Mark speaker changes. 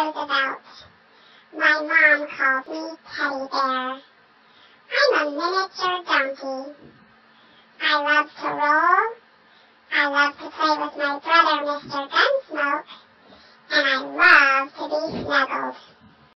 Speaker 1: Roosevelt. My mom calls me Teddy Bear. I'm a miniature donkey. I love to roll. I love to play with my brother, Mr. Gunsmoke. And I love to be snuggled.